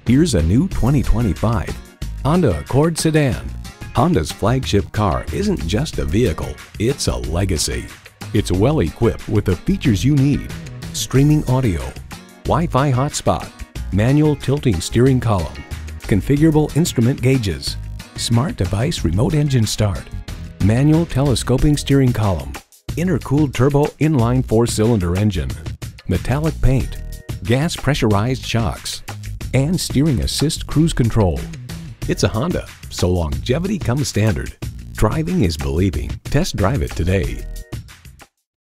Here's a new 2025 Honda Accord sedan. Honda's flagship car isn't just a vehicle, it's a legacy. It's well equipped with the features you need: streaming audio, Wi-Fi hotspot, manual tilting steering column, configurable instrument gauges, smart device remote engine start, manual telescoping steering column, intercooled turbo inline 4-cylinder engine, metallic paint, gas pressurized shocks, and steering assist cruise control. It's a Honda, so longevity comes standard. Driving is believing. Test drive it today.